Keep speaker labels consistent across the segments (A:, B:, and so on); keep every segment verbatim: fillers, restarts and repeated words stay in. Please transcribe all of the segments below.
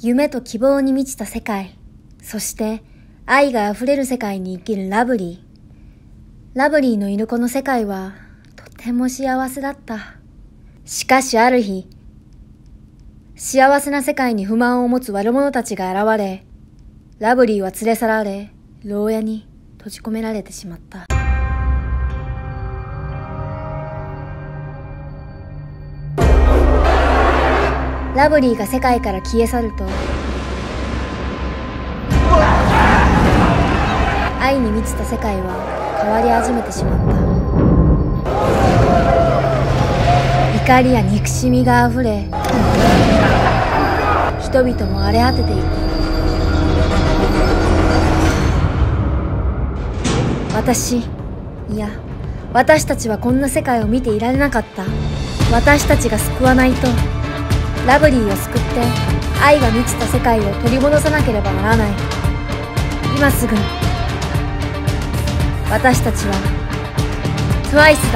A: 夢と希望に満ちた世界、そして愛があふれる世界に生きるラブリー。ラブリーのいるこの世界はとても幸せだった。しかしある日、幸せな世界に不満を持つ悪者たちが現れ、ラブリーは連れ去られ、牢屋に閉じ込められてしまった。ラブリーが世界から消え去ると、愛に満ちた世界は変わり始めてしまった。怒りや憎しみがあふれ、人々も荒れ果てていく。私、いや、私たちはこんな世界を見ていられなかった。私たちが救わないと、ラブリーを救って愛が満ちた世界を取り戻さなければならない。今すぐ、私たちはトゥワイスだ。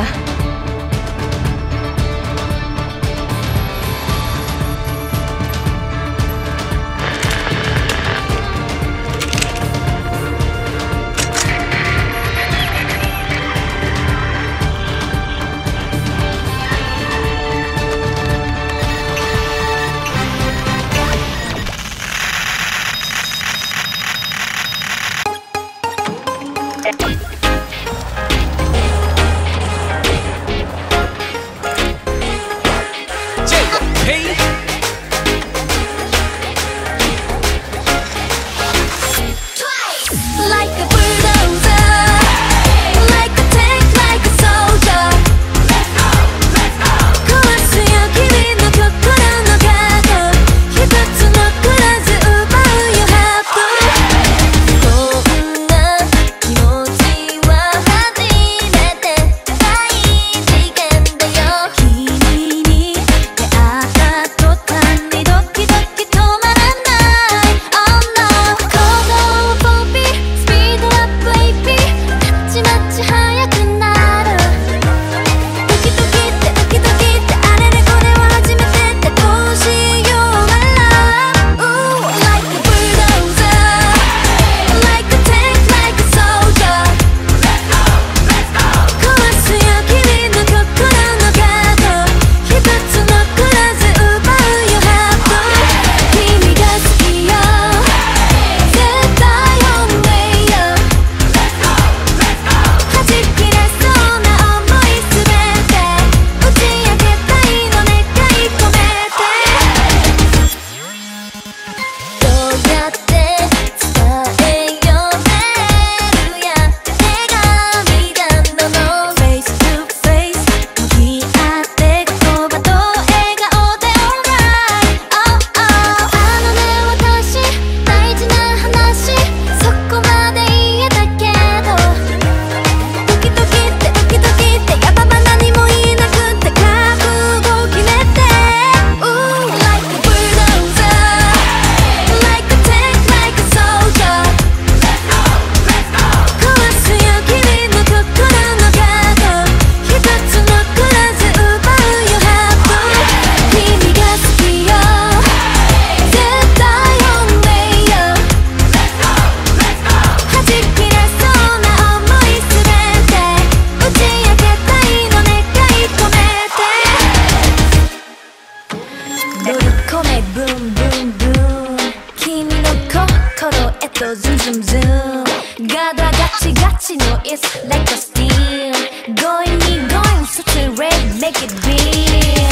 B: Zoom zoom zoom 가다 같이 같이 no it's like a steam Going me going such a red make it beam